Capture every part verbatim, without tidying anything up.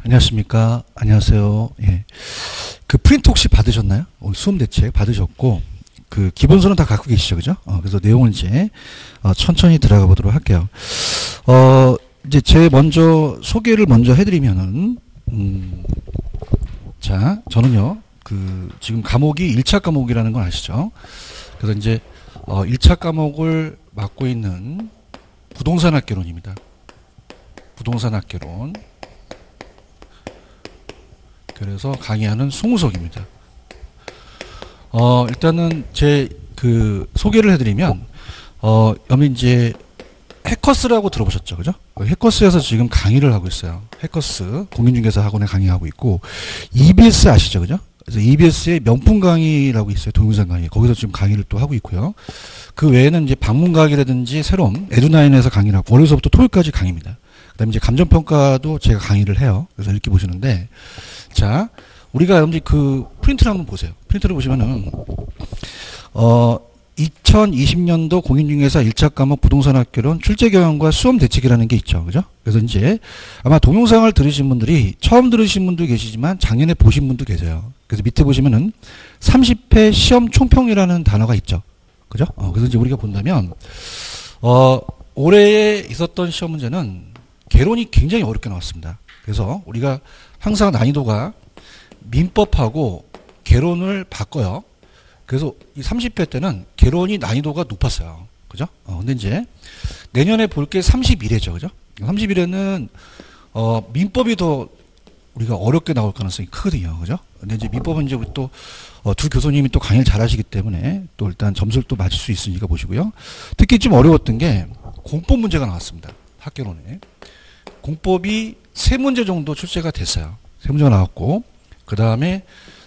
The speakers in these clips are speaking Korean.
안녕하십니까. 안녕하세요. 예. 그 프린트 혹시 받으셨나요? 오늘 수험 대책 받으셨고, 그 기본서는 다 갖고 계시죠, 그죠? 어, 그래서 내용을 이제 어, 천천히 들어가 보도록 할게요. 어, 이제 제 먼저 소개를 먼저 해드리면은, 음, 자, 저는요, 그 지금 과목이 일 차 과목이라는 건 아시죠? 그래서 이제 어, 일 차 과목을 맡고 있는 부동산 학개론입니다. 부동산 학개론. 그래서 강의하는 송우석입니다. 어, 일단은 제 그 소개를 해드리면, 어, 여기 이제 해커스라고 들어보셨죠, 그죠? 해커스에서 지금 강의를 하고 있어요. 해커스 공인중개사 학원에 강의하고 있고, 이비에스 아시죠, 그죠? 그래서 이비에스의 명품 강의라고 있어요. 동영상 강의. 거기서 지금 강의를 또 하고 있고요. 그 외에는 이제 방문 강의라든지 새로운 에듀나인에서 강의를 하고, 월요일서부터 토요일까지 강의입니다. 그 다음에 이제 감정평가도 제가 강의를 해요. 그래서 이렇게 보시는데, 자, 우리가 여러분들이 그 프린트를 한번 보세요. 프린트를 보시면은, 어, 이천이십 년도 공인중개사 일 차 과목 부동산 학개론 출제 경향과 수험 대책이라는 게 있죠. 그죠? 그래서 이제 아마 동영상을 들으신 분들이 처음 들으신 분도 계시지만 작년에 보신 분도 계세요. 그래서 밑에 보시면은 삼십 회 시험 총평이라는 단어가 있죠. 그죠? 어, 그래서 이제 우리가 본다면, 어, 올해에 있었던 시험 문제는 개론이 굉장히 어렵게 나왔습니다. 그래서 우리가 항상 난이도가 민법하고 개론을 바꿔요. 그래서 이 삼십 회 때는 개론이 난이도가 높았어요. 그죠? 어, 근데 이제 내년에 볼 게 삼십일 회죠. 그죠? 삼십일 회는, 어, 민법이 더 우리가 어렵게 나올 가능성이 크거든요. 그죠? 근데 이제 민법은 이제 우리 또, 어, 두 교수님이 또 강의를 잘 하시기 때문에 또 일단 점수를 또 맞출 수 있으니까 보시고요. 특히 좀 어려웠던 게 공법 문제가 나왔습니다. 학개론에. 공법이 세 문제 정도 출제가 됐어요. 세 문제가 나왔고, 그 다음에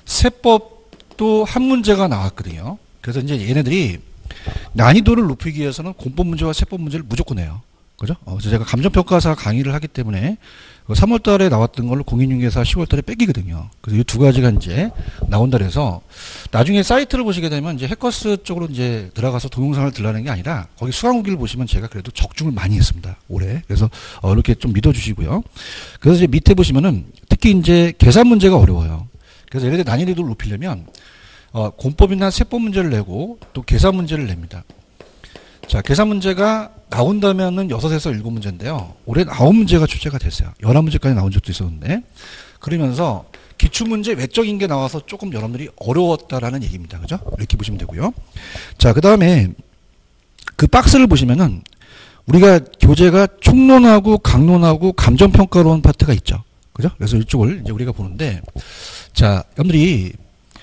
세법도 한 문제가 나왔거든요. 그래서 이제 얘네들이 난이도를 높이기 위해서는 공법 문제와 세법 문제를 무조건 해요. 그죠? 어, 그래서 제가 감정평가사 강의를 하기 때문에 삼월 달에 나왔던 걸로 공인중개사 시월 달에 뺏기거든요. 그래서 이 두 가지가 이제 나온다 그래서 나중에 사이트를 보시게 되면 이제 해커스 쪽으로 이제 들어가서 동영상을 들라는 게 아니라 거기 수강후기를 보시면 제가 그래도 적중을 많이 했습니다. 올해. 그래서 어, 이렇게 좀 믿어주시고요. 그래서 이제 밑에 보시면은 특히 이제 계산 문제가 어려워요. 그래서 얘네들 난이도를 높이려면 어, 공법이나 세법 문제를 내고 또 계산 문제를 냅니다. 자, 계산 문제가 나온다면은 여섯에서 일곱 문제인데요. 올해 아홉 문제가 출제가 됐어요. 열한 문제까지 나온 적도 있었는데. 그러면서 기출문제 외적인 게 나와서 조금 여러분들이 어려웠다라는 얘기입니다. 그죠? 이렇게 보시면 되고요. 자, 그 다음에 그 박스를 보시면은 우리가 교재가 총론하고 강론하고 감정평가론 파트가 있죠. 그죠? 그래서 이쪽을 이제 우리가 보는데, 자, 여러분들이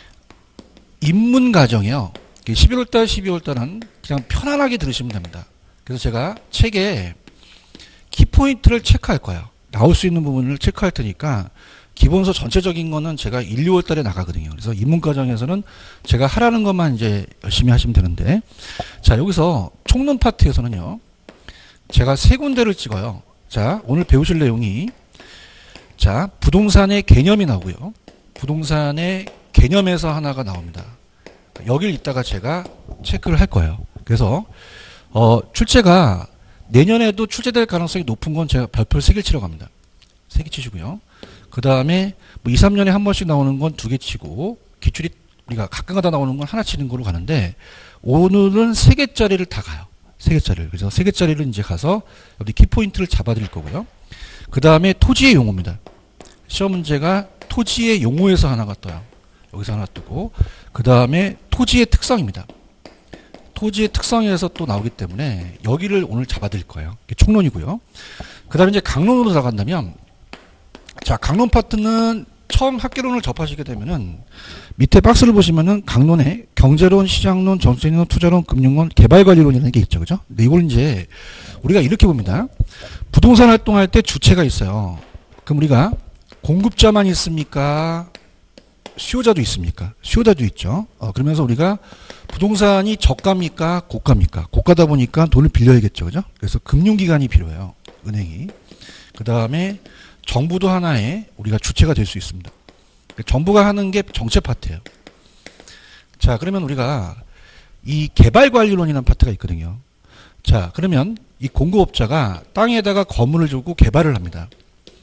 입문 과정이요. 십일월 달, 십이월 달은 그냥 편안하게 들으시면 됩니다. 그래서 제가 책에 키포인트를 체크할 거예요. 나올 수 있는 부분을 체크할 테니까 기본서 전체적인 거는 제가 일, 이월 달에 나가거든요. 그래서 입문 과정에서는 제가 하라는 것만 이제 열심히 하시면 되는데, 자, 여기서 총론 파트에서는요. 제가 세 군데를 찍어요. 자, 오늘 배우실 내용이, 자, 부동산의 개념이 나오고요. 부동산의 개념에서 하나가 나옵니다. 여길 이따가 제가 체크를 할 거예요. 그래서 어, 출제가 내년에도 출제될 가능성이 높은 건 제가 별표를 세 개 치러 갑니다. 세 개 치시고요. 그 다음에 뭐 이, 삼 년에 한 번씩 나오는 건 두 개 치고, 기출이 우리가 가끔가다 나오는 건 하나 치는 거로 가는데, 오늘은 세 개짜리를 다 가요. 세 개짜리를. 그래서 세 개짜리를 이제 가서 여기 키포인트를 잡아드릴 거고요. 그 다음에 토지의 용어입니다. 시험 문제가 토지의 용어에서 하나가 떠요. 여기서 하나 뜨고, 그 다음에 토지의 특성입니다. 토지의 특성에서 또 나오기 때문에 여기를 오늘 잡아드릴 거예요. 이게 총론이고요. 그 다음에 이제 강론으로 들어간다면, 자, 강론 파트는 처음 학개론을 접하시게 되면은 밑에 박스를 보시면은 강론에 경제론, 시장론, 정책론, 투자론, 금융론, 개발관리론이라는 게 있죠. 그죠? 근데 이걸 이제 우리가 이렇게 봅니다. 부동산 활동할 때 주체가 있어요. 그럼 우리가 공급자만 있습니까? 수요자도 있습니까? 수요자도 있죠. 어, 그러면서 우리가 부동산이 저가입니까? 고가입니까? 고가다 보니까 돈을 빌려야겠죠. 그죠? 그래서 금융기관이 필요해요. 은행이. 그 다음에 정부도 하나의 우리가 주체가 될 수 있습니다. 정부가 하는 게 정책 파트예요. 자, 그러면 우리가 이 개발관리론이라는 파트가 있거든요. 자, 그러면 이 공급업자가 땅에다가 건물을 주고 개발을 합니다.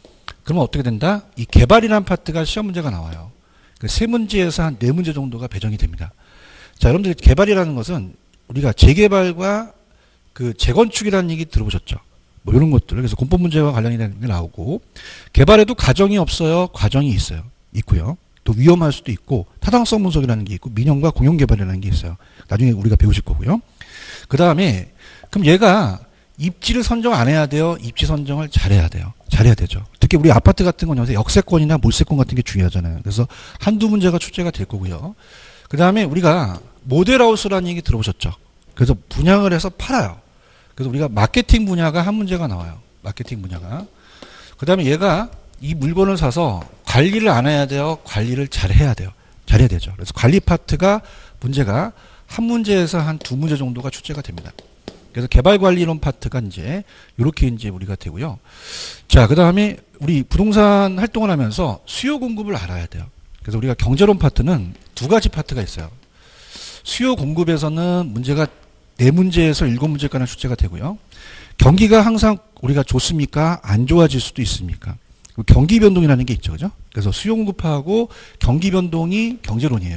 그러면 어떻게 된다? 이 개발이라는 파트가 시험 문제가 나와요. 그 세 문제에서 한 네 문제 정도가 배정이 됩니다. 자, 여러분들 개발이라는 것은 우리가 재개발과 그 재건축이라는 얘기 들어보셨죠? 뭐 이런 것들. 그래서 공법 문제와 관련이 되는 게 나오고, 개발에도 가정이 없어요? 과정이 있어요. 있고요. 또 위험할 수도 있고, 타당성 분석이라는 게 있고, 민영과 공용 개발이라는 게 있어요. 나중에 우리가 배우실 거고요. 그 다음에, 그럼 얘가 입지를 선정 안 해야 돼요? 입지 선정을 잘해야 돼요. 잘해야 되죠. 특히 우리 아파트 같은 건 요새 역세권이나 몰세권 같은 게 중요하잖아요. 그래서 한두 문제가 출제가 될 거고요. 그 다음에 우리가 모델하우스라는 얘기 들어보셨죠? 그래서 분양을 해서 팔아요. 그래서 우리가 마케팅 분야가 한 문제가 나와요. 마케팅 분야가. 그 다음에 얘가 이 물건을 사서 관리를 안 해야 돼요? 관리를 잘 해야 돼요. 잘해야 되죠. 그래서 관리 파트가 문제가 한 문제에서 한 두 문제 정도가 출제가 됩니다. 그래서 개발관리론 파트가 이제 이렇게 이제 우리가 되고요. 자, 그 다음에 우리 부동산 활동을 하면서 수요 공급을 알아야 돼요. 그래서 우리가 경제론 파트는 두 가지 파트가 있어요. 수요 공급에서는 문제가 네 문제에서 일곱 문제까지 출제가 되고요. 경기가 항상 우리가 좋습니까? 안 좋아질 수도 있습니까? 경기 변동이라는 게 있죠. 그죠? 그래서 수요 공급하고 경기 변동이 경제론이에요.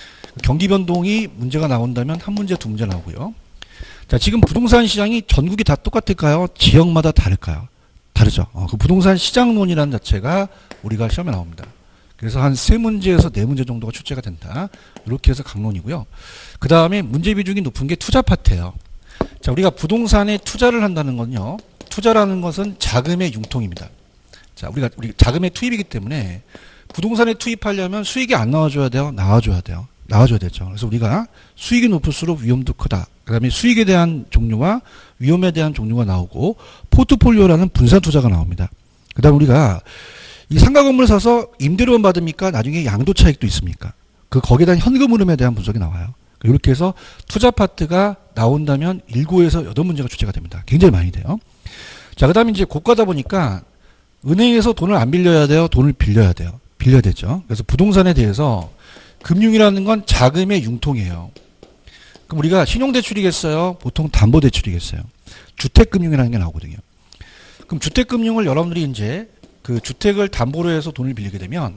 경기 변동이 문제가 나온다면 한 문제, 두 문제 나오고요. 자, 지금 부동산 시장이 전국이 다 똑같을까요? 지역마다 다를까요? 다르죠. 어, 그 부동산 시장론이라는 자체가 우리가 시험에 나옵니다. 그래서 한 세 문제에서 네 문제 정도가 출제가 된다. 이렇게 해서 강론이고요. 그 다음에 문제 비중이 높은 게 투자 파트예요. 자, 우리가 부동산에 투자를 한다는 건요. 투자라는 것은 자금의 융통입니다. 자, 우리가 우리 자금의 투입이기 때문에 부동산에 투입하려면 수익이 안 나와줘야 돼요? 나와줘야 돼요. 나와줘야 되죠. 그래서 우리가 수익이 높을수록 위험도 크다. 그 다음에 수익에 대한 종류와 위험에 대한 종류가 나오고, 포트폴리오라는 분산 투자가 나옵니다. 그 다음 우리가 이 상가 건물을 사서 임대료만 받습니까? 나중에 양도 차익도 있습니까? 그 거기에 대한 현금 흐름에 대한 분석이 나와요. 이렇게 해서 투자 파트가 나온다면 일곱에서 여덟 문제가 출제가 됩니다. 굉장히 많이 돼요. 자, 그 다음에 이제 고가다 보니까 은행에서 돈을 안 빌려야 돼요? 돈을 빌려야 돼요? 빌려야 되죠. 그래서 부동산에 대해서 금융이라는 건 자금의 융통이에요. 그럼 우리가 신용대출이겠어요? 보통 담보대출이겠어요? 주택금융이라는 게 나오거든요. 그럼 주택금융을 여러분들이 이제 그 주택을 담보로 해서 돈을 빌리게 되면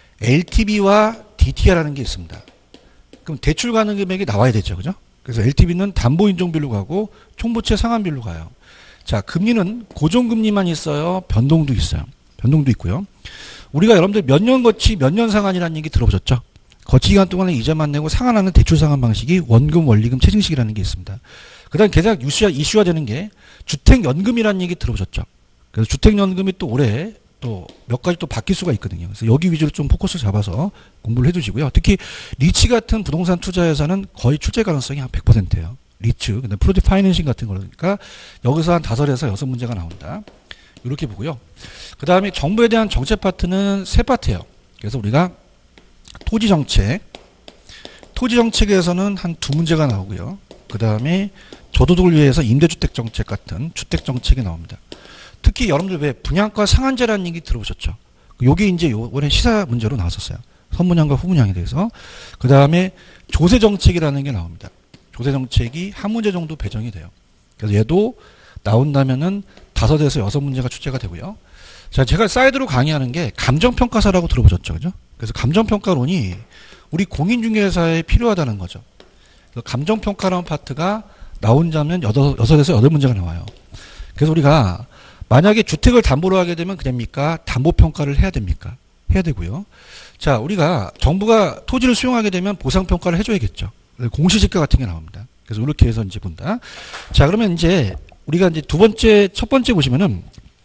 엘티브이와 디티아라는 게 있습니다. 그럼 대출 가능 금액이 나와야 되죠. 그죠? 그래서 엘티브이는 담보인정비율로 가고 총부채 상환비율로 가요. 자, 금리는 고정금리만 있어요? 변동도 있어요. 변동도 있고요. 우리가 여러분들 몇 년 거치 몇 년 상환이라는 얘기 들어보셨죠? 거치 기간 동안에 이자만 내고 상환하는 대출 상환 방식이 원금, 원리금, 체증식이라는 게 있습니다. 그 다음 계속 이슈화, 이슈화 되는 게 주택연금이라는 얘기 들어보셨죠? 그래서 주택연금이 또 올해 또 몇 가지 또 바뀔 수가 있거든요. 그래서 여기 위주로 좀 포커스를 잡아서 공부를 해주시고요. 특히 리츠 같은 부동산 투자에서는 거의 출제 가능성이 한 백 퍼센트예요. 리츠, 근데 프로젝트 파이낸싱 같은 거니까 여기서 한 다섯에서 여섯 문제가 나온다. 이렇게 보고요. 그 다음에 정부에 대한 정책 파트는 세 파트예요. 그래서 우리가 토지 정책, 토지 정책에서는 한 두 문제가 나오고요. 그 다음에 저소득을 위해서 임대주택 정책 같은 주택 정책이 나옵니다. 특히 여러분들 왜 분양가 상한제라는 얘기 들어보셨죠? 요게 이제 요번에 시사 문제로 나왔었어요. 선분양과 후분양에 대해서. 그 다음에 조세 정책이라는 게 나옵니다. 조세 정책이 한 문제 정도 배정이 돼요. 그래서 얘도 나온다면은 다섯에서 여섯 문제가 출제가 되고요. 자, 제가 사이드로 강의하는 게 감정평가사라고 들어보셨죠? 그죠? 그래서 감정평가론이 우리 공인중개사에 필요하다는 거죠. 그래서 감정평가라는 파트가 나온다면 여덟, 여섯에서 여덟 문제가 나와요. 그래서 우리가 만약에 주택을 담보로 하게 되면 그냥 담보평가를 해야 됩니까? 해야 되고요. 자, 우리가 정부가 토지를 수용하게 되면 보상평가를 해줘야겠죠. 공시지가 같은 게 나옵니다. 그래서 이렇게 해서 이제 본다. 자, 그러면 이제 우리가 이제 두 번째, 첫 번째 보시면은,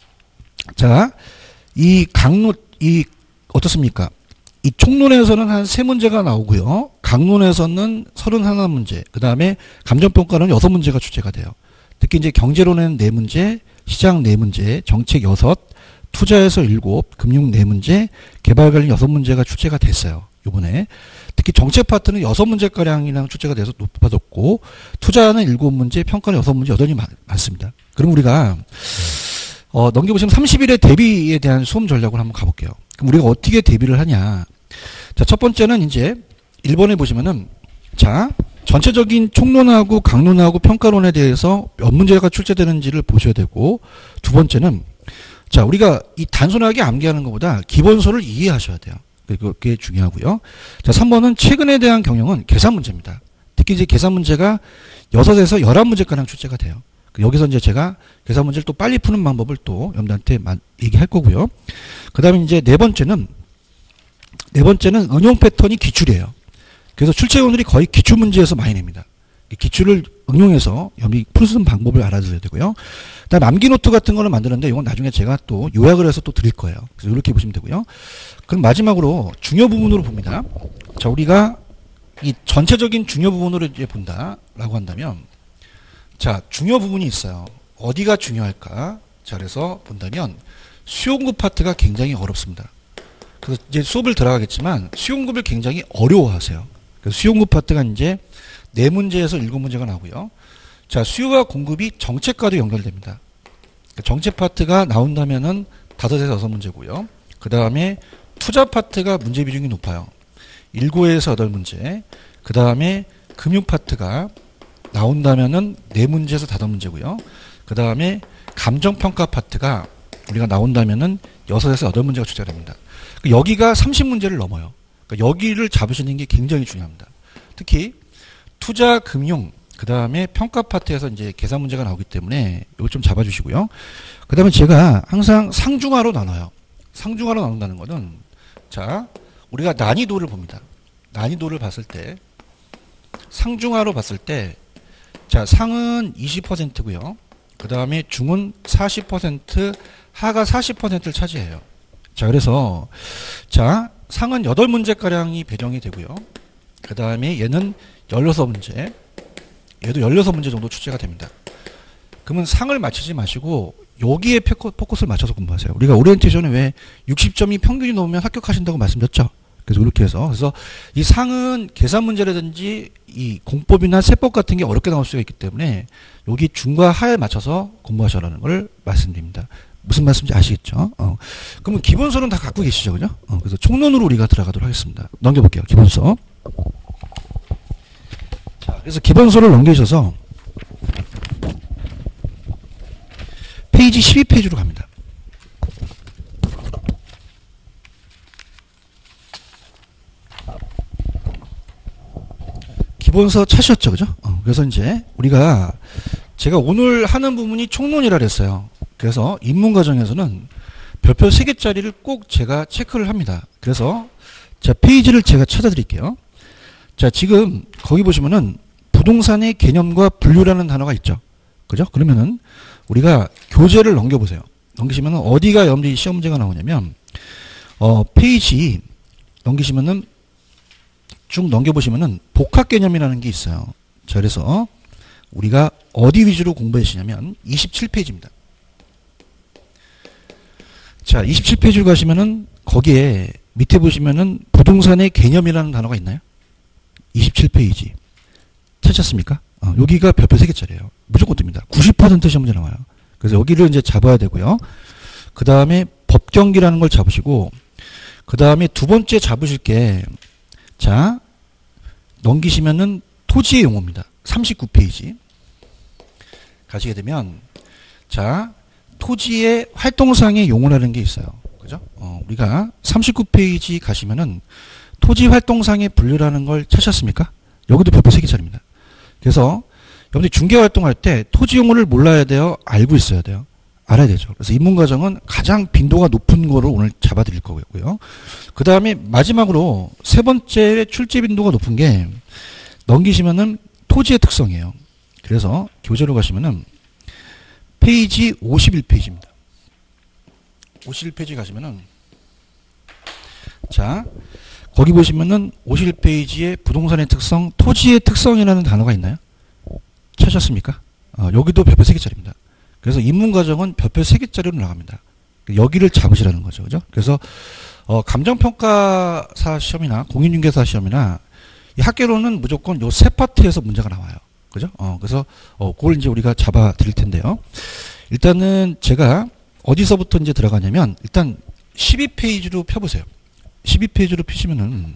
자, 이 강론, 이, 어떻습니까? 이 총론에서는 한 세 문제가 나오고요. 강론에서는 서른하나 문제, 그 다음에 감정평가는 여섯 문제가 출제가 돼요. 특히 이제 경제론에는 네 문제, 시장 네 문제, 정책 여섯, 투자에서 일곱, 금융 네 문제, 개발 관련 여섯 문제가 출제가 됐어요. 요번에. 특히 정책 파트는 여섯 문제가량이랑 출제가 돼서 높아졌고, 투자는 일곱 문제, 평가는 여섯 문제, 여전히 많습니다. 그럼 우리가, 어, 넘겨보시면 삼십 일의 대비에 대한 수험 전략을 한번 가볼게요. 그럼 우리가 어떻게 대비를 하냐. 자, 첫 번째는 이제 일 번에 보시면은, 자, 전체적인 총론하고 강론하고 평가론에 대해서 몇 문제가 출제되는지를 보셔야 되고, 두 번째는, 자, 우리가 이 단순하게 암기하는 것보다 기본소를 이해하셔야 돼요. 그게 중요하고요. 자, 삼 번은 최근에 대한 경영은 계산 문제입니다. 특히 이제 계산 문제가 여섯에서 열한 문제가량 출제가 돼요. 여기서 이제 제가 계산 문제를 또 빨리 푸는 방법을 또 여러분들한테 얘기할 거고요. 그 다음에 이제 네 번째는, 네 번째는 응용 패턴이 기출이에요. 그래서 출제원들이 거의 기출 문제에서 많이 냅니다. 기출을 응용해서 여러분이 풀 방법을 알아두셔야 되고요. 그 다음에 암기 노트 같은 거는 만드는데 이건 나중에 제가 또 요약을 해서 또 드릴 거예요. 그래서 이렇게 보시면 되고요. 그럼 마지막으로 중요 부분으로 봅니다. 자, 우리가 이 전체적인 중요 부분으로 이제 본다라고 한다면, 자, 중요 부분이 있어요. 어디가 중요할까? 자, 그래서 본다면 수용급 파트가 굉장히 어렵습니다. 그래서 이제 수업을 들어가겠지만 수용급을 굉장히 어려워하세요. 그래서 수용급 파트가 이제 네 문제에서 일곱 문제가 나오고요. 자, 수요와 공급이 정책과도 연결됩니다. 정책 파트가 나온다면은 다섯에서 여섯 문제고요. 그 다음에 투자 파트가 문제 비중이 높아요. 일곱에서 여덟 문제. 그 다음에 금융 파트가 나온다면은 네 문제에서 다섯 문제고요. 그 다음에 감정평가 파트가 우리가 나온다면은 여섯에서 여덟 문제가 출제가 됩니다. 여기가 삼십 문제를 넘어요. 그러니까 여기를 잡으시는 게 굉장히 중요합니다. 특히 투자, 금융, 그 다음에 평가 파트에서 이제 계산 문제가 나오기 때문에 이걸 좀 잡아주시고요. 그 다음에 제가 항상 상중하로 나눠요. 상중하로 나눈다는 거는, 자, 우리가 난이도를 봅니다. 난이도를 봤을 때, 상중하로 봤을 때, 자, 상은 이십 퍼센트고요. 그 다음에 중은 사십 퍼센트, 하가 사십 퍼센트를 차지해요. 자, 그래서, 자, 상은 여덟 문제가량이 배정이 되고요. 그 다음에 얘는 열여섯 문제, 얘도 열여섯 문제 정도 출제가 됩니다. 그러면 상을 맞추지 마시고 여기에 포커스를 맞춰서 공부하세요. 우리가 오리엔테이션에 왜 육십 점이 평균이 넘으면 합격하신다고 말씀드렸죠. 그래서 그렇게 해서, 그래서 이 상은 계산 문제라든지 이 공법이나 세법 같은 게 어렵게 나올 수가 있기 때문에 여기 중과 하에 맞춰서 공부하셔라는 걸 말씀드립니다. 무슨 말씀인지 아시겠죠? 어. 그러면 기본서는 다 갖고 계시죠, 그죠? 어, 그래서 총론으로 우리가 들어가도록 하겠습니다. 넘겨볼게요, 기본서. 자, 그래서 기본서를 넘기셔서 페이지 십이 페이지로 갑니다. 기본서 찾으셨죠, 그죠? 어, 그래서 이제 우리가 제가 오늘 하는 부분이 총론이라 그랬어요. 그래서 입문 과정에서는 별표 세 개짜리를 꼭 제가 체크를 합니다. 그래서 자, 페이지를 제가 찾아드릴게요. 자, 지금 거기 보시면은 부동산의 개념과 분류라는 단어가 있죠. 그죠? 그러면은 우리가 교재를 넘겨보세요. 넘기시면은 어디가 여러분들이 시험 문제가 나오냐면, 어, 페이지 넘기시면은 쭉 넘겨보시면은 복합 개념이라는 게 있어요. 자, 그래서 우리가 어디 위주로 공부하시냐면 이십칠 페이지입니다. 자, 이십칠 페이지로 가시면은 거기에 밑에 보시면은 부동산의 개념이라는 단어가 있나요? 이십칠 페이지. 찾았습니까? 어, 여기가 별표 세 개짜리예요. 무조건 뜹니다. 구십 퍼센트 시험 문제 나와요. 그래서 여기를 이제 잡아야 되고요. 그 다음에 법경기라는 걸 잡으시고, 그 다음에 두 번째 잡으실 게, 자, 넘기시면은 토지의 용어입니다. 삼십구 페이지. 가시게 되면, 자, 토지의 활동상의 용어라는 게 있어요. 그죠? 어, 우리가 삼십구 페이지 가시면은 토지 활동상의 분류라는 걸 찾으셨습니까? 여기도 별표 세 개짜리입니다. 그래서 여러분들이 중개 활동할 때 토지 용어를 몰라야 돼요? 알고 있어야 돼요? 알아야 되죠. 그래서 입문 과정은 가장 빈도가 높은 거를 오늘 잡아드릴 거고요. 그 다음에 마지막으로 세 번째 출제 빈도가 높은 게 넘기시면은 토지의 특성이에요. 그래서 교재로 가시면은 페이지 오십일 페이지입니다. 오십일 페이지 가시면은, 자, 거기 보시면은 오십일 페이지에 부동산의 특성, 토지의 특성이라는 단어가 있나요? 찾으셨습니까? 어, 여기도 별표 세 개짜리입니다. 그래서 입문 과정은 별표 세 개짜리로 나갑니다. 여기를 잡으시라는 거죠. 그죠? 그래서 어, 감정평가사 시험이나 공인중개사 시험이나 이 학계로는 무조건 요 세 파트에서 문제가 나와요. 그죠? 어, 그래서 어, 그걸 이제 우리가 잡아 드릴 텐데요. 일단은 제가 어디서부터 이제 들어가냐면, 일단 십이 페이지로 펴보세요. 십이 페이지로 펴시면은,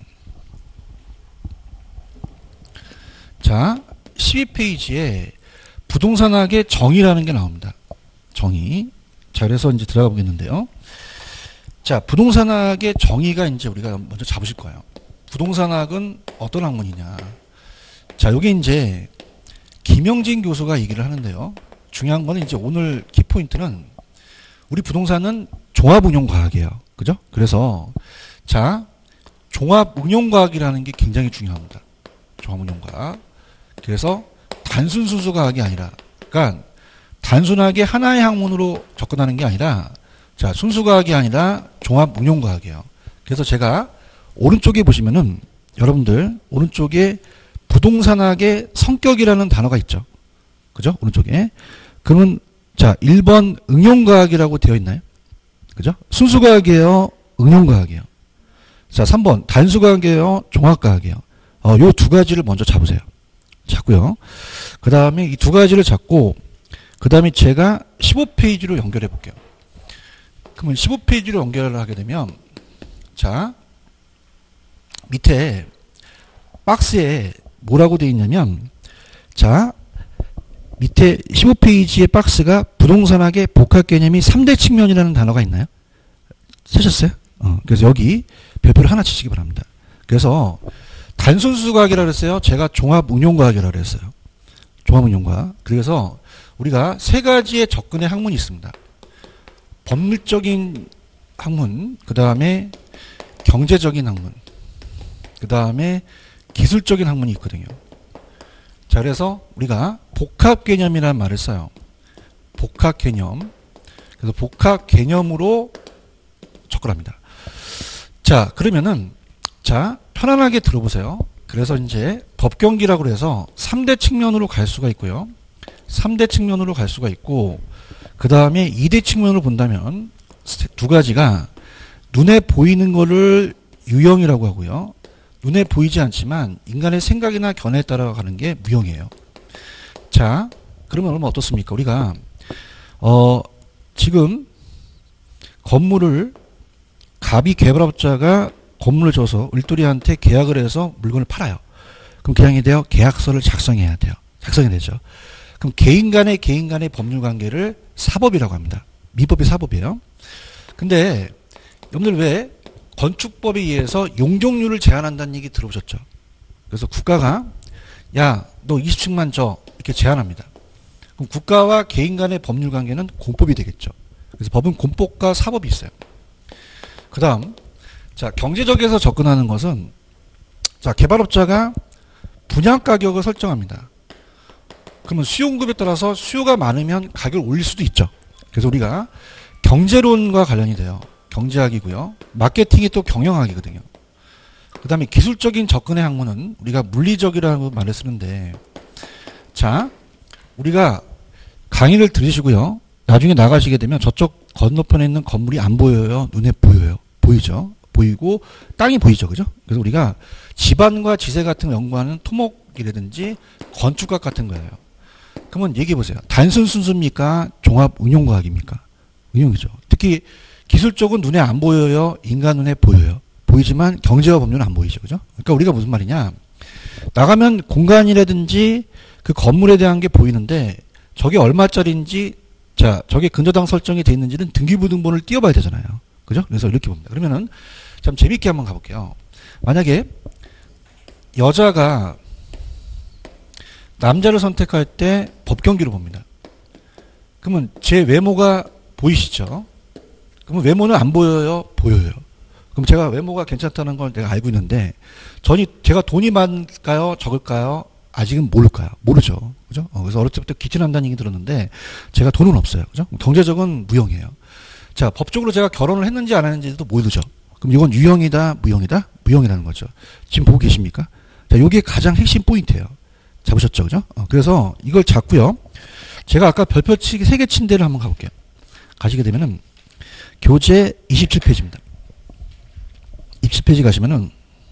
자, 십이 페이지에 부동산학의 정의라는 게 나옵니다. 정의. 자, 그래서 이제 들어가 보겠는데요. 자, 부동산학의 정의가 이제 우리가 먼저 잡으실 거예요. 부동산학은 어떤 학문이냐. 자, 여기 이제 김영진 교수가 얘기를 하는데요. 중요한 거는 이제 오늘 키포인트는 우리 부동산은 종합운용과학이에요. 그죠? 그래서 자, 종합운용과학이라는 게 굉장히 중요합니다. 종합운용과학. 그래서 단순 순수과학이 아니라, 그러니까 단순하게 하나의 학문으로 접근하는 게 아니라, 자, 순수과학이 아니라 종합운용과학이에요. 그래서 제가 오른쪽에 보시면은 여러분들 오른쪽에 부동산학의 성격이라는 단어가 있죠. 그죠? 오른쪽에. 그러면 자, 일 번 응용과학이라고 되어 있나요? 그죠? 순수과학이에요? 응용과학이에요? 자, 삼 번 단수과학이에요? 종합과학이에요? 어, 요 두 가지를 먼저 잡으세요. 잡고요. 그 다음에 이 두 가지를 잡고 그 다음에 제가 십오 페이지로 연결해 볼게요. 그러면 십오 페이지로 연결을 하게 되면 자, 밑에 박스에 뭐라고 되어 있냐면 자, 밑에 십오 페이지의 박스가 부동산학의 복합 개념이 삼 대 측면이라는 단어가 있나요? 쓰셨어요? 어, 그래서 여기 별표를 하나 치시기 바랍니다. 그래서 단순수과학이라고 그랬어요. 제가 종합운용과학이라고 그랬어요. 종합운용과학. 그래서 우리가 세 가지의 접근의 학문이 있습니다. 법률적인 학문, 그 다음에 경제적인 학문, 그 다음에 기술적인 학문이 있거든요. 자, 그래서 우리가 복합 개념이라는 말을 써요. 복합 개념. 그래서 복합 개념으로 접근합니다. 자, 그러면은 자, 편안하게 들어보세요. 그래서 이제 법경기라고 해서 삼 대 측면으로 갈 수가 있고요. 삼 대 측면으로 갈 수가 있고, 그 다음에 이 대 측면으로 본다면 두 가지가 눈에 보이는 거를 유형이라고 하고요. 눈에 보이지 않지만 인간의 생각이나 견해에 따라 가는 게 무형이에요. 자, 그러면 얼마나 어떻습니까? 우리가 어, 지금 건물을 갑이 개발업자가 건물을 줘서 을돌이한테 계약을 해서 물건을 팔아요. 그럼 계약이 돼요? 계약서를 작성해야 돼요. 작성이 되죠. 그럼 개인 간의 개인 간의 법률 관계를 사법이라고 합니다. 미법이 사법이에요. 근데 여러분들 왜 건축법에 의해서 용적률을 제한한다는 얘기 들어보셨죠? 그래서 국가가 야, 너 이십 층만 줘 이렇게 제한합니다. 그럼 국가와 개인 간의 법률 관계는 공법이 되겠죠. 그래서 법은 공법과 사법이 있어요. 그 다음 자, 경제적에서 접근하는 것은 자, 개발업자가 분양 가격을 설정합니다. 그러면 수요 공급에 따라서 수요가 많으면 가격을 올릴 수도 있죠. 그래서 우리가 경제론과 관련이 돼요. 경제학이고요. 마케팅이 또 경영학이거든요. 그 다음에 기술적인 접근의 학문은 우리가 물리적이라는 말을 쓰는데 자, 우리가 강의를 들으시고요. 나중에 나가시게 되면 저쪽 건너편에 있는 건물이 안 보여요? 눈에 보여요? 보이죠? 보이고 땅이 보이죠. 그죠? 그래서 우리가 지반과 지세 같은 거 연구하는 토목이라든지 건축학 같은 거예요. 그러면 얘기해 보세요. 단순 순수입니까? 종합 응용과학입니까? 응용이죠. 특히 기술 쪽은 눈에 안 보여요? 인간 눈에 보여요? 보이지만 경제와 법률은 안 보이죠. 그죠? 그러니까 우리가 무슨 말이냐? 나가면 공간이라든지 그 건물에 대한 게 보이는데 저게 얼마짜리인지 자, 저게 근저당 설정이 돼 있는지는 등기부등본을 띄워봐야 되잖아요. 그죠? 그래서 이렇게 봅니다. 그러면은 참 재밌게 한번 가볼게요. 만약에 여자가 남자를 선택할 때 법경기로 봅니다. 그러면 제 외모가 보이시죠? 그러면 외모는 안 보여요? 보여요. 그럼 제가 외모가 괜찮다는 걸 내가 알고 있는데 전이 제가 돈이 많을까요? 적을까요? 아직은 모를까요? 모르죠. 그죠? 어, 그래서 어릴 때부터 기진한다는 얘기 들었는데 제가 돈은 없어요. 그죠? 경제적은 무형이에요. 자, 법적으로 제가 결혼을 했는지 안 했는지도 모르죠. 그럼 이건 유형이다, 무형이다? 무형이라는 거죠. 지금 보고 계십니까? 자, 요게 가장 핵심 포인트예요. 잡으셨죠? 그죠? 어, 그래서 이걸 잡고요. 제가 아까 별표치기 세 개 친 데를 한번 가볼게요. 가시게 되면은 교재 이십칠 페이지입니다. 이십칠 페이지 가시면은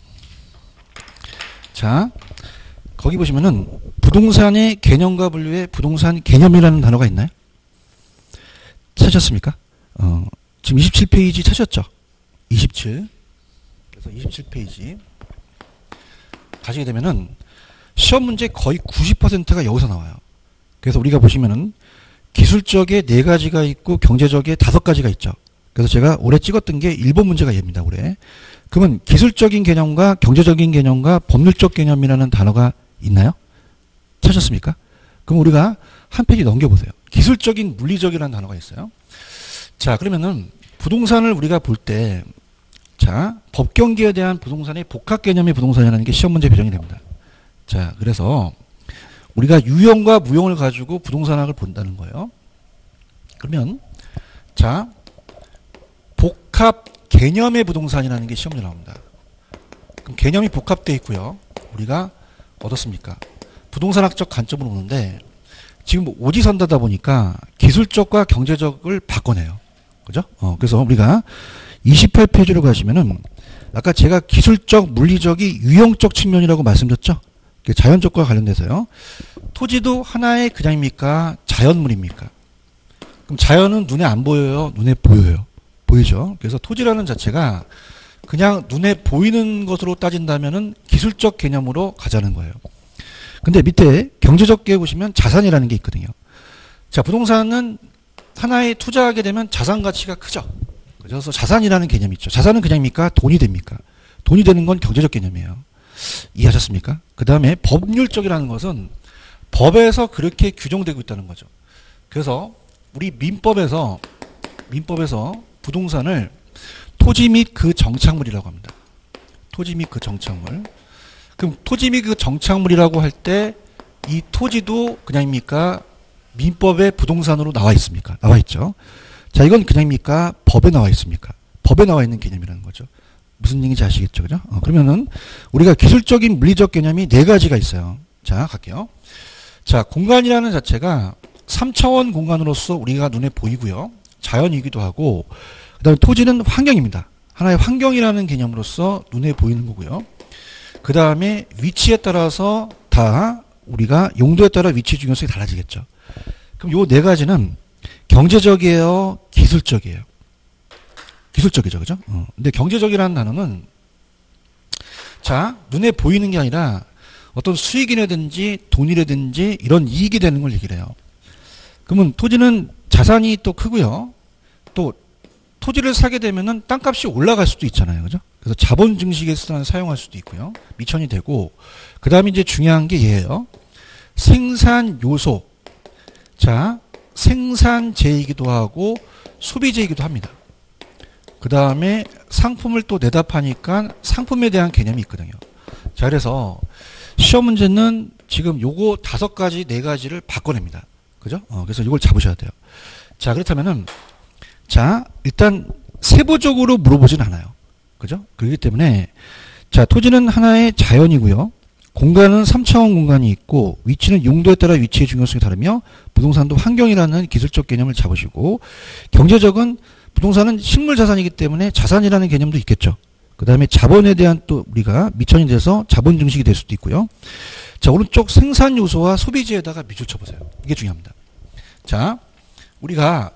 자, 거기 보시면은 부동산의 개념과 분류에 부동산 개념이라는 단어가 있나요? 찾으셨습니까? 어, 지금 이십칠 페이지 찾으셨죠? 이십칠. 그래서 이십칠 페이지 가시게 되면은 시험 문제 거의 구십 퍼센트가 여기서 나와요. 그래서 우리가 보시면은 기술적에 네 가지가 있고 경제적에 다섯 가지가 있죠. 그래서 제가 올해 찍었던 게 일 번 문제가 얘입니다. 올해. 그러면 기술적인 개념과 경제적인 개념과 법률적 개념이라는 단어가 있나요? 찾았습니까? 그럼 우리가 한 페이지 넘겨보세요. 기술적인 물리적이라는 단어가 있어요. 자, 그러면은 부동산을 우리가 볼 때, 자, 법경기에 대한 부동산의 복합 개념의 부동산이라는 게 시험 문제 배정이 됩니다. 자, 그래서 우리가 유형과 무형을 가지고 부동산학을 본다는 거예요. 그러면, 자, 복합 개념의 부동산이라는 게 시험 문제 나옵니다. 그럼 개념이 복합되어 있고요. 우리가 어떻습니까? 부동산학적 관점으로 보는데, 지금 오지선다다 보니까 기술적과 경제적을 바꿔내요. 그죠? 어, 그래서 우리가 이십팔 페이지로 가시면은 아까 제가 기술적, 물리적이 유형적 측면이라고 말씀드렸죠? 자연적과 관련돼서요. 토지도 하나의 그냥입니까? 자연물입니까? 그럼 자연은 눈에 안 보여요? 눈에 보여요? 보이죠? 그래서 토지라는 자체가 그냥 눈에 보이는 것으로 따진다면은 기술적 개념으로 가자는 거예요. 근데 밑에 경제적게 보시면 자산이라는 게 있거든요. 자, 부동산은 하나에 투자하게 되면 자산 가치가 크죠. 그래서 자산이라는 개념이 있죠. 자산은 그냥입니까? 돈이 됩니까? 돈이 되는 건 경제적 개념이에요. 이해하셨습니까? 그 다음에 법률적이라는 것은 법에서 그렇게 규정되고 있다는 거죠. 그래서 우리 민법에서 민법에서 부동산을 토지 및 그 정착물이라고 합니다. 토지 및 그 정착물. 그럼 토지 및 그 정착물이라고 할 때 이 토지도 그냥입니까? 민법에 부동산으로 나와 있습니까? 나와 있죠. 자, 이건 그냥입니까? 법에 나와 있습니까? 법에 나와 있는 개념이라는 거죠. 무슨 얘기인지 아시겠죠? 그죠? 어, 그러면은 우리가 기술적인 물리적 개념이 네 가지가 있어요. 자, 갈게요. 자, 공간이라는 자체가 삼 차원 공간으로서 우리가 눈에 보이고요. 자연이기도 하고, 그 다음에 토지는 환경입니다. 하나의 환경이라는 개념으로서 눈에 보이는 거고요. 그 다음에 위치에 따라서 다 우리가 용도에 따라 위치 중요성이 달라지겠죠. 그럼 요 네 가지는 경제적이에요? 기술적이에요? 기술적이죠. 그죠? 어. 근데 경제적이라는 단어는 자, 눈에 보이는 게 아니라 어떤 수익이라든지 돈이라든지 이런 이익이 되는 걸 얘기를 해요. 그러면 토지는 자산이 또 크고요. 또 토지를 사게 되면은 땅값이 올라갈 수도 있잖아요. 그죠? 그래서 자본 증식에서 사용할 수도 있고요. 미천이 되고, 그 다음에 이제 중요한 게 얘예요. 생산 요소. 자, 생산재이기도 하고 소비재이기도 합니다. 그 다음에 상품을 또 내다 파니까 상품에 대한 개념이 있거든요. 자, 그래서 시험 문제는 지금 요거 다섯 가지, 네 가지를 바꿔냅니다. 그죠? 어, 그래서 이걸 잡으셔야 돼요. 자, 그렇다면은, 자, 일단 세부적으로 물어보진 않아요. 그죠? 그렇기 때문에, 자, 토지는 하나의 자연이고요. 공간은 삼 차원 공간이 있고, 위치는 용도에 따라 위치의 중요성이 다르며, 부동산도 환경이라는 기술적 개념을 잡으시고, 경제적은 부동산은 식물 자산이기 때문에 자산이라는 개념도 있겠죠. 그 다음에 자본에 대한 또 우리가 미천이 돼서 자본 증식이 될 수도 있고요. 자, 오른쪽 생산 요소와 소비재에다가 밑줄 쳐보세요. 이게 중요합니다. 자, 우리가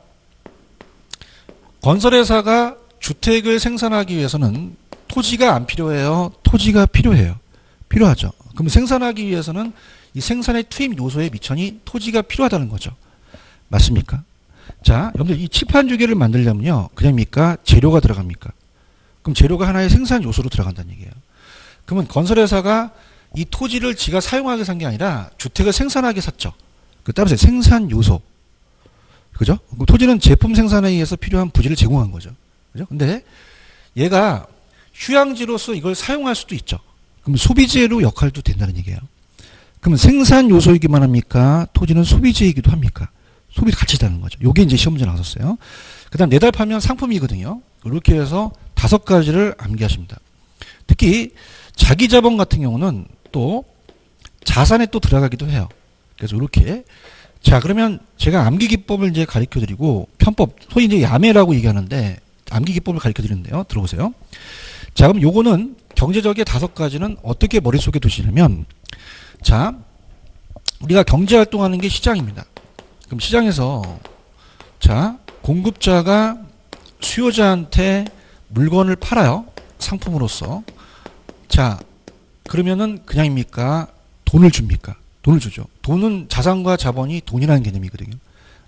건설회사가 주택을 생산하기 위해서는 토지가 안 필요해요? 토지가 필요해요. 필요하죠. 그럼 생산하기 위해서는 이 생산의 투입 요소의 미천이 토지가 필요하다는 거죠. 맞습니까? 자, 여러분들 이 칩 한 주개를 만들려면요. 그냥입니까? 재료가 들어갑니까? 그럼 재료가 하나의 생산 요소로 들어간다는 얘기예요. 그러면 건설회사가 이 토지를 지가 사용하게 산 게 아니라 주택을 생산하게 샀죠. 그 따라서 생산 요소. 그죠? 토지는 제품 생산에 의해서 필요한 부지를 제공한 거죠. 그죠? 근데 얘가 휴양지로서 이걸 사용할 수도 있죠. 그럼 소비재로 역할도 된다는 얘기예요. 그러면 생산 요소이기만 합니까? 토지는 소비재이기도 합니까? 소비 가치다는 거죠. 요게 이제 시험 문제 나왔었어요. 그 다음 내달파면 상품이거든요. 이렇게 해서 다섯 가지를 암기하십니다. 특히 자기자본 같은 경우는 또 자산에 또 들어가기도 해요. 그래서 이렇게. 자, 그러면 제가 암기 기법을 이제 가르쳐 드리고, 편법, 소위 이제 야매라고 얘기하는데, 암기 기법을 가르쳐 드리는데요. 들어보세요. 자, 그럼 요거는 경제적의 다섯 가지는 어떻게 머릿속에 두시냐면, 자, 우리가 경제 활동하는 게 시장입니다. 그럼 시장에서, 자, 공급자가 수요자한테 물건을 팔아요. 상품으로서. 자, 그러면은 그냥입니까? 돈을 줍니까? 돈을 주죠. 돈은 자산과 자본이 돈이라는 개념이거든요.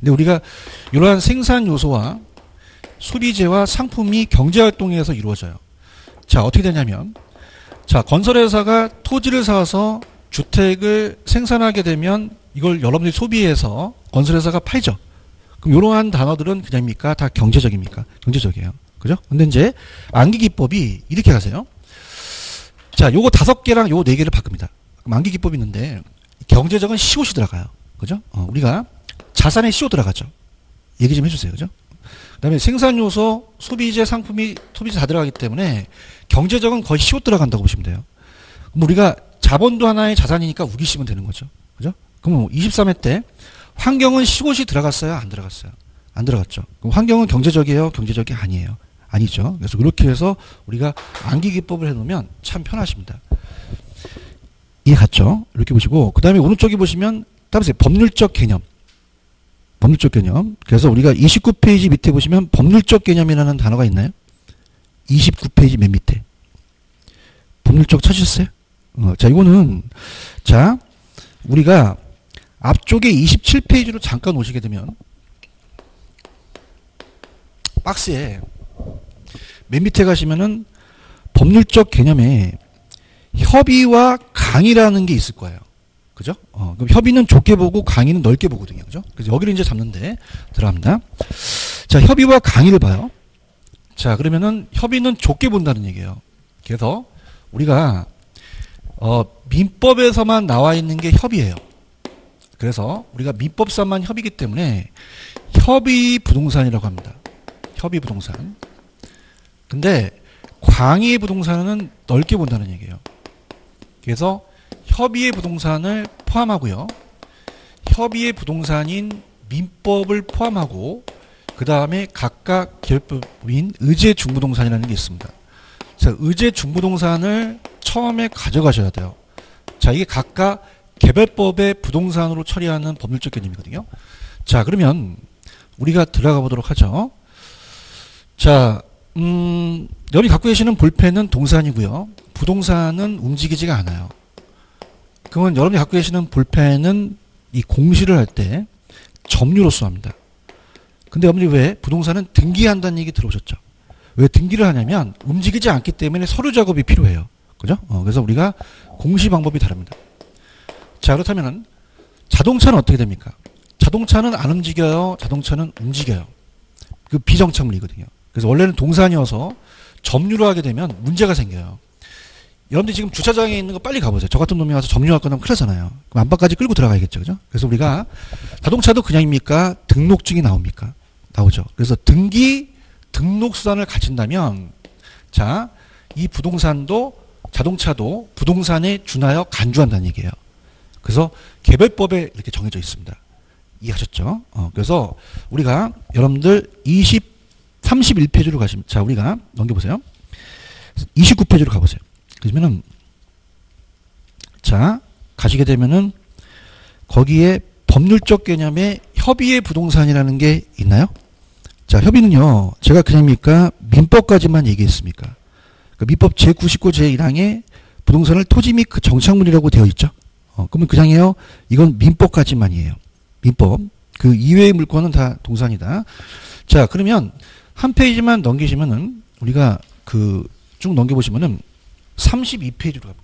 근데 우리가 이러한 생산 요소와 소비재와 상품이 경제활동에서 이루어져요. 자, 어떻게 되냐면, 자, 건설회사가 토지를 사서 주택을 생산하게 되면 이걸 여러분들이 소비해서 건설회사가 팔죠. 그럼 이러한 단어들은 그냥입니까? 다 경제적입니까? 경제적이에요. 그죠? 근데 이제 만기기법이 이렇게 가세요. 자, 요거 다섯 개랑 요거 네 개를 바꿉니다. 만기기법이 있는데 경제적은 씨오씨 들어가요. 그죠? 어, 우리가 자산에 씨오 들어가죠. 얘기 좀 해주세요. 그죠? 그 다음에 생산요소, 소비재, 상품이, 소비재 다 들어가기 때문에 경제적은 거의 씨오 들어간다고 보시면 돼요. 그럼 우리가 자본도 하나의 자산이니까 우기시면 되는 거죠. 그죠? 그럼 이십삼 회 때 환경은 씨오씨 들어갔어요? 안 들어갔어요? 안 들어갔죠. 그럼 환경은 경제적이에요? 경제적이 아니에요? 아니죠. 그래서 그렇게 해서 우리가 암기기법을 해놓으면 참 편하십니다. 이해 갔죠? 이렇게 보시고, 그 다음에 오른쪽에 보시면, 따라서 법률적 개념. 법률적 개념. 그래서 우리가 이십구 페이지 밑에 보시면 법률적 개념이라는 단어가 있나요? 이십구 페이지 맨 밑에. 법률적 찾으셨어요? 어, 자, 이거는, 자, 우리가 앞쪽에 이십칠 페이지로 잠깐 오시게 되면, 박스에 맨 밑에 가시면은 법률적 개념에 협의와 강의라는 게 있을 거예요. 그죠? 어, 그럼 협의는 좁게 보고 강의는 넓게 보거든요. 그죠? 그래서 여기를 이제 잡는데 들어갑니다. 자, 협의와 강의를 봐요. 자, 그러면은 협의는 좁게 본다는 얘기예요. 그래서 우리가 어, 민법에서만 나와 있는 게 협의예요. 그래서 우리가 민법상만 협의이기 때문에 협의 부동산이라고 합니다. 협의 부동산. 근데 광의의 부동산은 넓게 본다는 얘기예요. 그래서 협의의 부동산을 포함하고요. 협의의 부동산인 민법을 포함하고 그 다음에 각각 개별법인 의제 중부동산이라는 게 있습니다. 자, 의제 중부동산을 처음에 가져가셔야 돼요. 자, 이게 각각 개별법의 부동산으로 처리하는 법률적 개념이거든요. 자, 그러면 우리가 들어가 보도록 하죠. 자, 음, 여기 갖고 계시는 볼펜은 동산이고요. 부동산은 움직이지가 않아요. 그러면 여러분이 갖고 계시는 볼펜은 이 공시를 할 때 점유로써 합니다. 근데 여러분이 왜 부동산은 등기한다는 얘기 들어오셨죠? 왜 등기를 하냐면 움직이지 않기 때문에 서류 작업이 필요해요. 그죠? 어, 그래서 우리가 공시 방법이 다릅니다. 자, 그렇다면은 자동차는 어떻게 됩니까? 자동차는 안 움직여요. 자동차는 움직여요. 그 비정착물이거든요. 그래서 원래는 동산이어서 점유를 하게 되면 문제가 생겨요. 여러분들 지금 주차장에 있는 거 빨리 가보세요. 저 같은 놈이 와서 점유할 거면 큰일 나잖아요. 그럼 안방까지 끌고 들어가야겠죠. 그죠? 그래서 우리가 자동차도 그냥입니까? 등록증이 나옵니까? 나오죠. 그래서 등기, 등록수단을 갖춘다면 자, 이 부동산도 자동차도 부동산에 준하여 간주한다는 얘기예요. 그래서 개별법에 이렇게 정해져 있습니다. 이해하셨죠? 어, 그래서 우리가 여러분들 이십, 삼십일 페이지로 가시면, 자, 우리가 넘겨보세요. 이십구 페이지로 가보세요. 그러면은, 자, 가시게 되면은, 거기에 법률적 개념에 협의의 부동산이라는 게 있나요? 자, 협의는요, 제가 그냥입니까? 민법까지만 얘기했습니까? 그 민법 제구십구 제일 항에 부동산을 토지 및 그 정착물이라고 되어 있죠? 어, 그러면 그냥이에요. 이건 민법까지만이에요. 민법. 그 이외의 물건은 다 동산이다. 자, 그러면 한 페이지만 넘기시면은 우리가 그 쭉 넘겨보시면은 삼십이 페이지로 갑니다.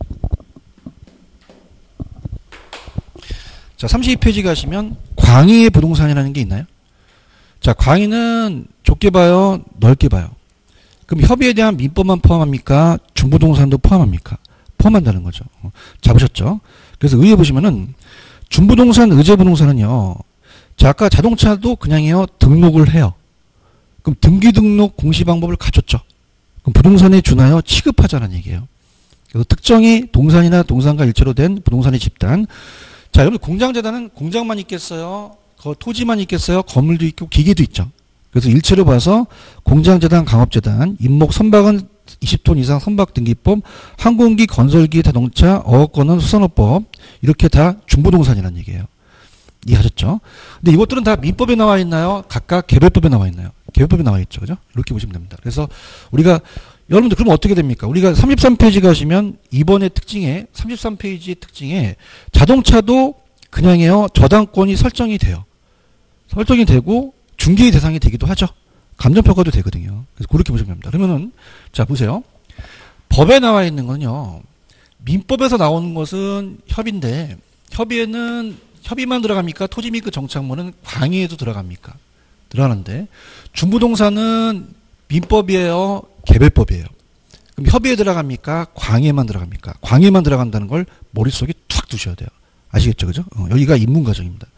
자, 삼십이 페이지 가시면 광의의 부동산이라는 게 있나요? 자, 광의는 좁게 봐요? 넓게 봐요? 그럼 협의에 대한 민법만 포함합니까? 중부동산도 포함합니까? 포함한다는 거죠. 어, 잡으셨죠? 그래서 의에 보시면은 중부동산, 의제부동산은요. 자, 아까 자동차도 그냥이요. 등록을 해요. 그럼 등기 등록 공시 방법을 갖췄죠. 그럼 부동산에 준하여 취급하자는 얘기예요. 그래서 특정히 동산이나 동산과 일체로 된 부동산의 집단. 자, 여러분 공장재단은 공장만 있겠어요? 거 토지만 있겠어요? 건물도 있고 기계도 있죠. 그래서 일체로 봐서 공장재단, 강업재단, 임목 선박은 이십 톤 이상 선박등기법, 항공기, 건설기, 자동차, 어업권은 수산업법 이렇게 다 중부동산이라는 얘기예요. 이해하셨죠? 근데 이것들은 다 민법에 나와 있나요? 각각 개별법에 나와 있나요? 개별법에 나와 있죠. 그죠? 이렇게 보시면 됩니다. 그래서 우리가 여러분들 그러면 어떻게 됩니까? 우리가 삼십삼 페이지 가시면 이번의 특징에 삼십삼 페이지의 특징에 자동차도 그냥이에요. 저당권이 설정이 돼요. 설정이 되고 중개의 대상이 되기도 하죠. 감정평가도 되거든요. 그래서 그렇게 보시면 됩니다. 그러면은 자 보세요. 법에 나와 있는 건요. 민법에서 나오는 것은 협의인데 협의에는 협의만 들어갑니까? 토지 및 그 정착물은 광의에도 들어갑니까? 들어가는데 중부동산은 민법이에요? 개별법이에요? 그럼 협의에 들어갑니까? 광의에만 들어갑니까? 광의에만 들어간다는 걸 머릿속에 툭 두셔야 돼요. 아시겠죠? 그죠? 어, 여기가 입문과정입니다.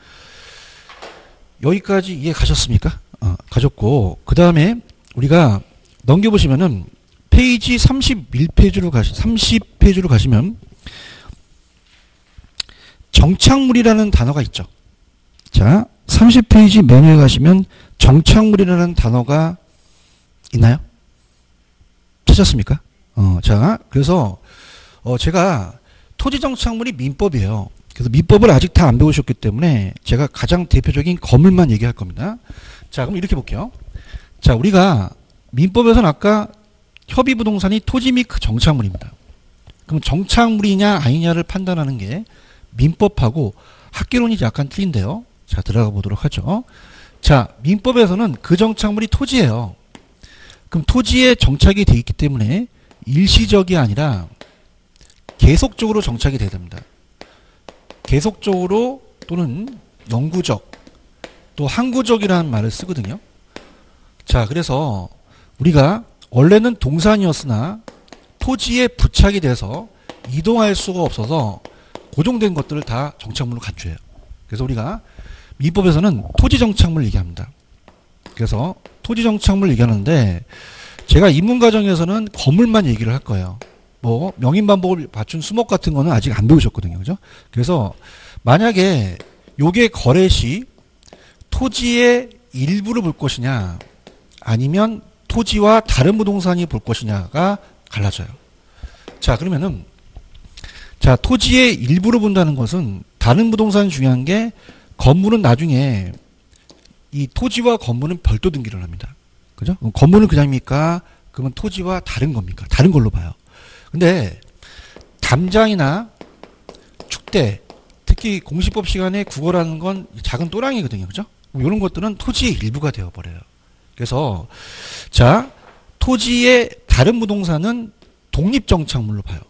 여기까지 이해 가셨습니까? 어, 가졌고 그 다음에 우리가 넘겨보시면은 페이지 삼십일 페이지로 가시, 삼십 페이지로 가시면 정착물이라는 단어가 있죠. 자, 삼십 페이지 메뉴에 가시면 정착물이라는 단어가 있나요? 찾았습니까? 어, 자, 그래서 어, 제가 토지 정착물이 민법이에요. 그래서 민법을 아직 다 안 배우셨기 때문에 제가 가장 대표적인 건물만 얘기할 겁니다. 자, 그럼 이렇게 볼게요. 자, 우리가 민법에서는 아까 협의부동산이 토지 및 그 정착물입니다. 그럼 정착물이냐 아니냐를 판단하는 게 민법하고 학계론이 약간 틀린데요. 자, 들어가 보도록 하죠. 자, 민법에서는 그 정착물이 토지예요. 그럼 토지에 정착이 되어 있기 때문에 일시적이 아니라 계속적으로 정착이 돼야 됩니다. 계속적으로 또는 영구적 또 항구적이라는 말을 쓰거든요. 자, 그래서 우리가 원래는 동산이었으나 토지에 부착이 돼서 이동할 수가 없어서 고정된 것들을 다 정착물로 간주해요. 그래서 우리가 민법에서는 토지 정착물 얘기합니다. 그래서 토지 정착물 얘기하는데 제가 입문과정에서는 건물만 얘기를 할 거예요. 뭐 명인반복을 갖춘 수목 같은 거는 아직 안 배우셨거든요. 그죠? 그래서 만약에 요게 거래 시 토지의 일부를 볼 것이냐 아니면 토지와 다른 부동산이 볼 것이냐가 갈라져요. 자, 그러면은 자, 토지의 일부를 본다는 것은 다른 부동산이 중요한 게 건물은 나중에 이 토지와 건물은 별도 등기를 합니다. 그죠? 그럼 건물은 그냥입니까? 그러면 토지와 다른 겁니까? 다른 걸로 봐요. 근데 담장이나 축대, 특히 공시법 시간에 국어라는 건 작은 또랑이거든요. 그죠? 이런 것들은 토지의 일부가 되어버려요. 그래서 자, 토지의 다른 부동산은 독립정착물로 봐요.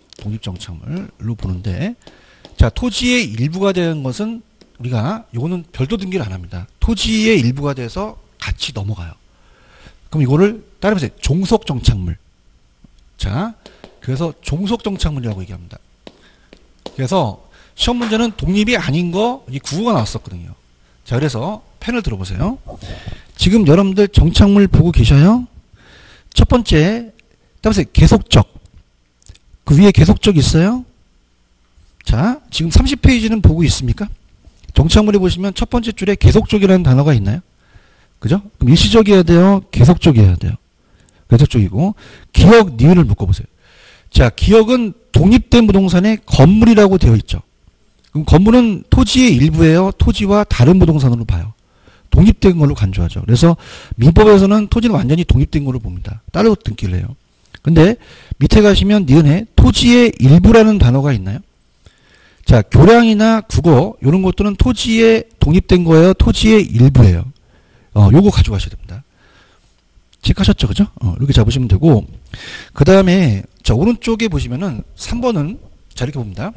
독립정착물로 보는데 자, 토지의 일부가 되는 것은 우리가 요거는 별도 등기를 안 합니다. 토지의 일부가 돼서 같이 넘어가요. 그럼 이거를 따르면서 종속정착물. 자, 그래서 종속정착물이라고 얘기합니다. 그래서 시험 문제는 독립이 아닌 거 이 국어가 나왔었거든요. 자, 그래서 펜을 들어보세요. 지금 여러분들 정착물 보고 계셔요? 첫 번째, 따라서 계속적. 그 위에 계속적 있어요? 자, 지금 삼십 페이지는 보고 있습니까? 정착물에 보시면 첫 번째 줄에 계속적이라는 단어가 있나요? 그죠? 그럼 일시적이어야 돼요? 계속적이어야 돼요? 계속적이고, 기억, 니은을 묶어보세요. 자, 기억은 독립된 부동산의 건물이라고 되어 있죠. 그럼 건물은 토지의 일부예요? 토지와 다른 부동산으로 봐요. 독립된 걸로 간주하죠. 그래서 민법에서는 토지는 완전히 독립된 걸로 봅니다. 따로 등기를 해요. 근데 밑에 가시면 니은에 토지의 일부라는 단어가 있나요? 자, 교량이나 국어 이런 것들은 토지에 독립된 거예요? 토지의 일부예요. 어, 요거 가져가셔야 됩니다. 체크하셨죠? 그죠? 어, 이렇게 잡으시면 되고 그 다음에 자, 오른쪽에 보시면은 삼 번은 자, 이렇게 봅니다.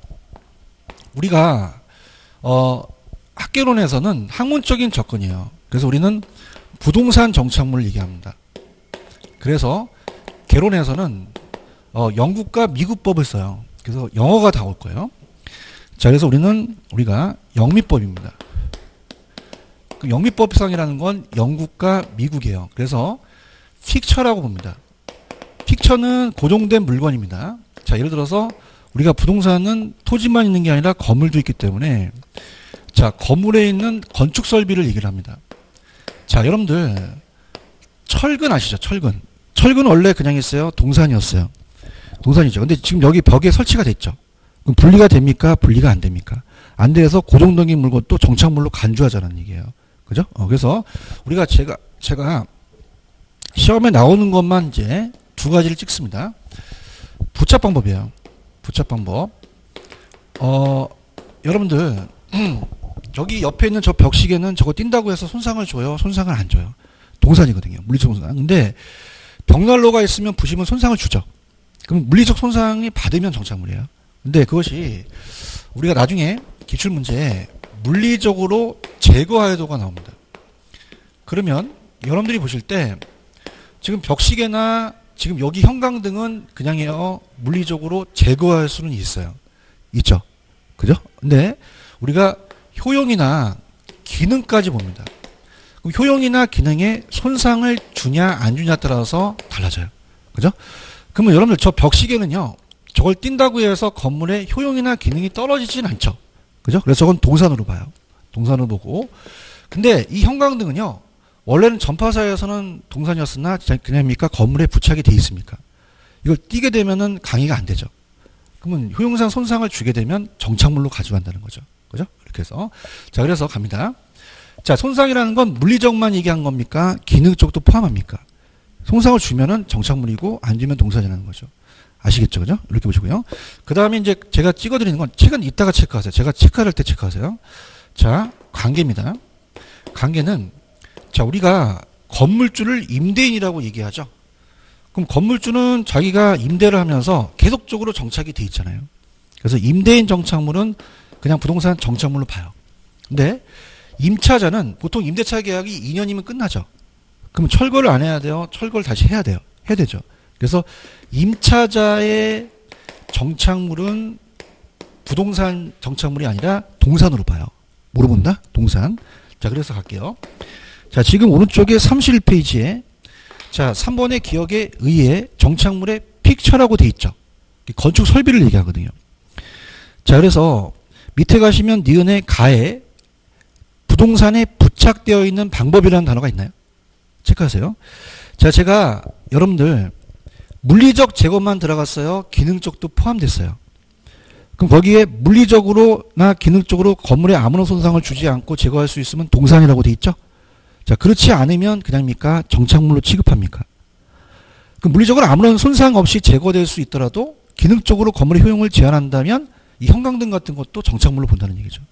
우리가 어, 학계론에서는 학문적인 접근이에요. 그래서 우리는 부동산 정착물을 얘기합니다. 그래서 개론에서는 어, 영국과 미국법을 써요. 그래서 영어가 다 올 거예요. 자, 그래서 우리는 우리가 영미법입니다. 그 영미법상이라는 건 영국과 미국이에요. 그래서 픽처라고 봅니다. 픽처는 고정된 물건입니다. 자, 예를 들어서 우리가 부동산은 토지만 있는 게 아니라 건물도 있기 때문에 자, 건물에 있는 건축 설비를 얘기를 합니다. 자, 여러분들 철근 아시죠? 철근. 철근은 원래 그냥 있어요? 동산이었어요. 동산이죠. 근데 지금 여기 벽에 설치가 됐죠. 그럼 분리가 됩니까? 분리가 안 됩니까? 안 돼서 고정적인 물건도 정착물로 간주하자는 얘기예요. 그죠? 어, 그래서 우리가 제가 제가 시험에 나오는 것만 이제 두 가지를 찍습니다. 부착 방법이에요. 부착 방법. 어, 여러분들 저기 옆에 있는 저 벽시계는 저거 뛴다고 해서 손상을 줘요? 손상을 안 줘요. 동산이거든요. 물리적 손상. 근데 벽난로가 있으면 부시면 손상을 주죠. 그럼 물리적 손상이 받으면 정착물이에요. 근데 그것이 우리가 나중에 기출문제에 물리적으로 제거하여도가 나옵니다. 그러면 여러분들이 보실 때 지금 벽시계나 지금 여기 형광등은 그냥요 물리적으로 제거할 수는 있어요. 있죠. 그죠? 근데 우리가 효용이나 기능까지 봅니다. 그럼 효용이나 기능에 손상을 주냐 안 주냐에 따라서 달라져요. 그죠? 그러면 여러분들 저 벽시계는요. 저걸 띈다고 해서 건물의 효용이나 기능이 떨어지진 않죠. 그죠? 그래서 저건 동산으로 봐요. 동산으로 보고. 근데 이 형광등은요. 원래는 전파사에서는 동산이었으나 그냥입니까? 건물에 부착이 돼 있습니까? 이걸 띄게 되면은 강의가 안 되죠. 그러면 효용상 손상을 주게 되면 정착물로 가져간다는 거죠. 그죠? 이렇게 해서. 자, 그래서 갑니다. 자, 손상이라는 건 물리적만 얘기한 겁니까? 기능 쪽도 포함합니까? 손상을 주면은 정착물이고 안 주면 동산이라는 거죠. 아시겠죠? 그죠? 이렇게 보시고요. 그 다음에 이제 제가 찍어드리는 건 책은 이따가 체크하세요. 제가 체크할 때 체크하세요. 자, 관계입니다. 관계는 자, 우리가 건물주를 임대인이라고 얘기하죠. 그럼 건물주는 자기가 임대를 하면서 계속적으로 정착이 돼 있잖아요. 그래서 임대인 정착물은 그냥 부동산 정착물로 봐요. 근데 임차자는 보통 임대차 계약이 이 년이면 끝나죠. 그럼 철거를 안 해야 돼요? 철거를 다시 해야 돼요. 해야 되죠. 그래서 임차자의 정착물은 부동산 정착물이 아니라 동산으로 봐요. 뭐로 본다? 동산. 자, 그래서 갈게요. 자, 지금 오른쪽에 삼십일 페이지에 자, 삼 번의 기억에 의해 정착물의 픽처라고 돼 있죠. 건축 설비를 얘기하거든요. 자, 그래서 밑에 가시면 니은의 가에 부동산에 부착되어 있는 방법이라는 단어가 있나요? 체크하세요. 자, 제가 여러분들 물리적 제거만 들어갔어요? 기능적도 포함됐어요. 그럼 거기에 물리적으로나 기능적으로 건물에 아무런 손상을 주지 않고 제거할 수 있으면 동산이라고 돼 있죠? 자, 그렇지 않으면 그냥입니까? 정착물로 취급합니까? 그럼 물리적으로 아무런 손상 없이 제거될 수 있더라도 기능적으로 건물의 효용을 제한한다면 이 형광등 같은 것도 정착물로 본다는 얘기죠.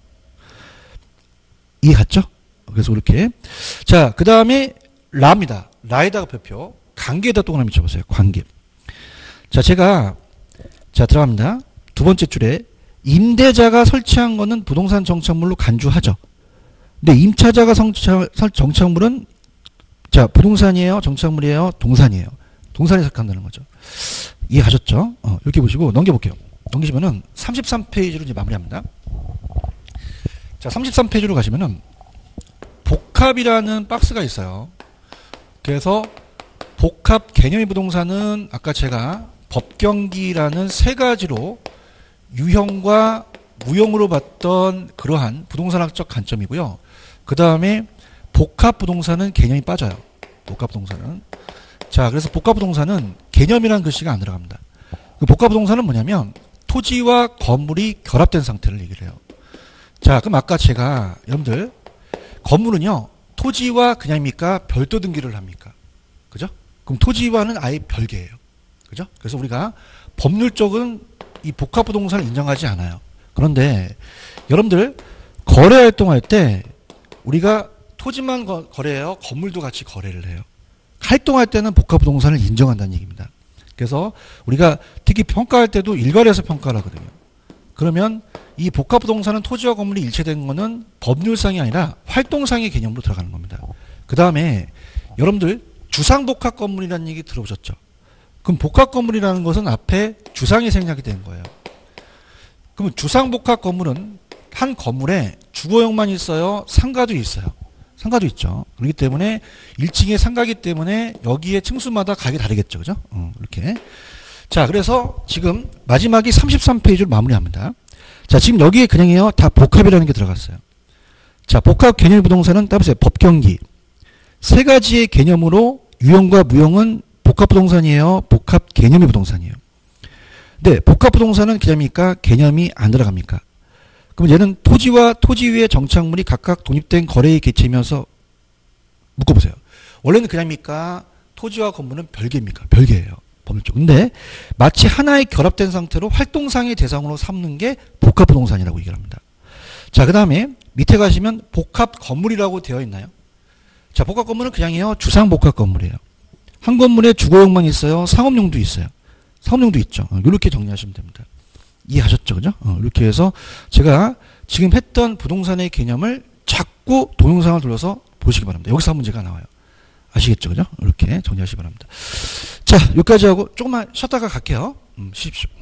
이해 갔죠? 그래서 이렇게. 자, 그 다음에 라입니다. 라에다가 표표. 관계에다 동그라미 쳐보세요. 관계. 자, 제가 자 들어갑니다. 두 번째 줄에 임대자가 설치한 거는 부동산 정착물로 간주하죠. 근데 임차자가 성차, 정착물은 자 부동산이에요? 정착물이에요? 동산이에요? 동산에 속한다는 거죠. 이해하셨죠? 어, 이렇게 보시고 넘겨볼게요. 넘기시면은 삼십삼 페이지로 이제 마무리합니다. 자, 삼십삼 페이지로 가시면은 복합이라는 박스가 있어요. 그래서 복합 개념의 부동산은 아까 제가 법경기라는 세 가지로 유형과 무형으로 봤던 그러한 부동산학적 관점이고요. 그 다음에 복합부동산은 개념이 빠져요. 복합부동산은. 자, 그래서 복합부동산은 개념이라는 글씨가 안 들어갑니다. 그 복합부동산은 뭐냐면 토지와 건물이 결합된 상태를 얘기를 해요. 자, 그럼 아까 제가 여러분들 건물은요 토지와 그냥입니까? 별도 등기를 합니까? 그죠? 그럼 토지와는 아예 별개예요. 그죠? 그래서 우리가 법률적은 이 복합부동산을 인정하지 않아요. 그런데 여러분들 거래 활동할 때 우리가 토지만 거, 거래해요? 건물도 같이 거래를 해요. 활동할 때는 복합부동산을 인정한다는 얘기입니다. 그래서 우리가 특히 평가할 때도 일괄해서 평가를 하거든요. 그러면 이 복합부동산은 토지와 건물이 일체된 거는 법률상이 아니라 활동상의 개념으로 들어가는 겁니다. 그 다음에 여러분들 주상복합 건물이라는 얘기 들어보셨죠? 그럼 복합 건물이라는 것은 앞에 주상이 생략이 된 거예요. 그러면 주상복합 건물은 한 건물에 주거용만 있어요? 상가도 있어요. 상가도 있죠. 그렇기 때문에 일 층에 상가기 때문에 여기에 층수마다 가격이 다르겠죠. 그죠? 어, 이렇게. 자, 그래서 지금 마지막이 삼십삼 페이지로 마무리합니다. 자, 지금 여기에 그냥이요. 다 복합이라는 게 들어갔어요. 자, 복합 개념 부동산은 따보세요. 법경기. 세 가지의 개념으로 유형과 무형은 복합부동산이에요? 복합 개념의 부동산이에요? 근데 복합부동산은 개념이니까 개념이 안 들어갑니까? 그럼 얘는 토지와 토지 위의 정착물이 각각 독립된 거래의 개체이면서 묶어보세요. 원래는 그냥입니까? 토지와 건물은 별개입니까? 별개예요. 법률적으로. 근데 마치 하나의 결합된 상태로 활동상의 대상으로 삼는 게 복합부동산이라고 얘기를 합니다. 자, 그 다음에 밑에 가시면 복합 건물이라고 되어 있나요? 자, 복합 건물은 그냥이요. 주상 복합 건물이에요. 한 건물에 주거용만 있어요. 상업용도 있어요. 상업용도 있죠. 이렇게 정리하시면 됩니다. 이해하셨죠? 그죠? 어, 이렇게 해서 제가 지금 했던 부동산의 개념을 자꾸 동영상을 돌려서 보시기 바랍니다. 여기서 한 문제가 나와요. 아시겠죠? 그죠? 이렇게 정리하시기 바랍니다. 자, 여기까지 하고 조금만 쉬었다가 갈게요. 음, 쉬십시오.